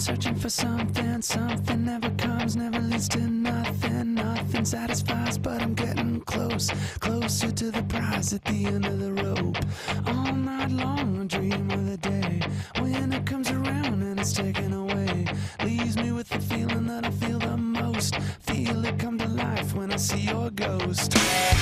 searching for something, something never comes, never leads to nothing, nothing satisfies, but I'm getting close, closer to the prize at the end of the rope. All night long I dream of the day when it comes around and it's taken away, leaves me with the feeling that I feel the most, feel it come to life when I see your ghost.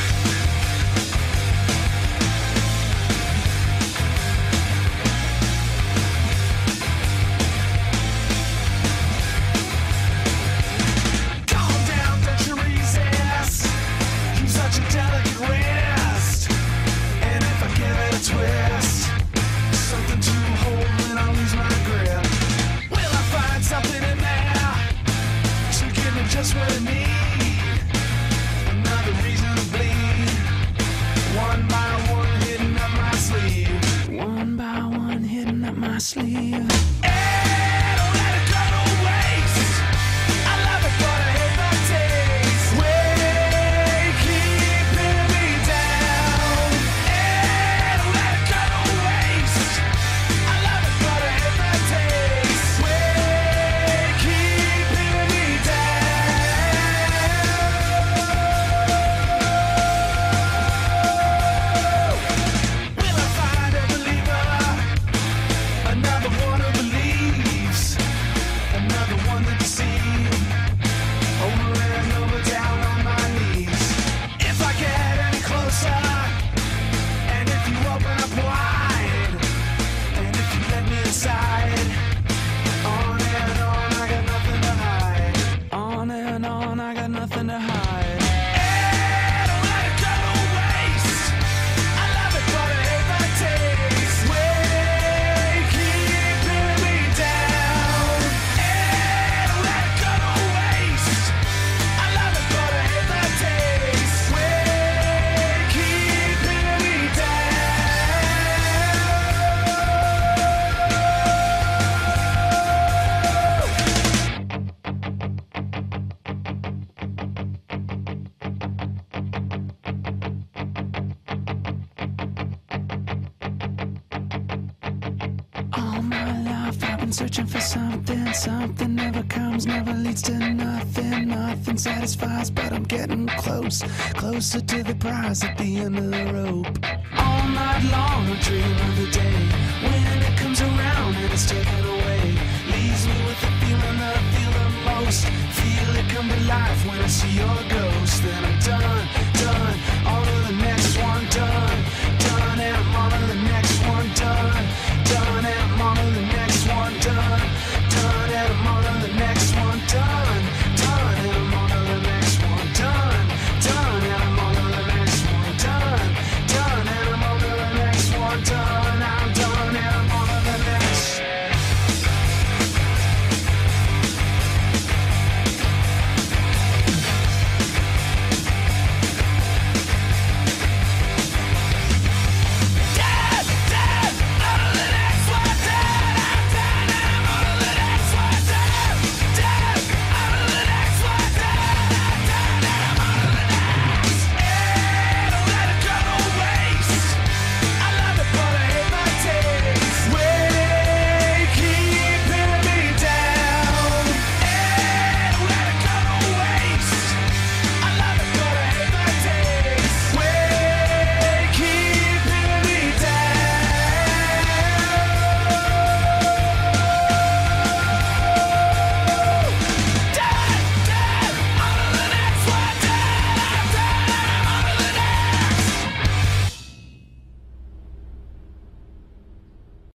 Twist, something to hold when I lose my grip. Will I find something in there to give me just what I need? Another reason to bleed. One by one hidden up my sleeve. One by one hidden up my sleeve. Hey, don't let it go to waste. I love it, but I hate the taste. Way keeping me down. Hey, don't let it go to waste. I love it, but I hate the taste. Way keeping me down. Will I find a believer? Another one who believes, another one to deceive. Over and over, down on my knees. If I get any closer, and if you open up wide, and if you let me inside, on and on, I got nothing to hide. On and on, I got nothing to hide. Hey, don't let it go to waste. I love it, but I hate the taste. Way keeping me down. Hey, don't let it go to waste. I love it, but I hate the taste. Way keeping me down. All my life I've been searching for something, something never comes, never leads to nothing, nothing satisfies, but I'm getting close, closer to the prize at the end of the rope. All night long I dream of the day when it comes around and it's taken away, leaves me with the feeling that I feel the most, feel it come to life when I see your ghost. Then I'm done, on to the next one, done.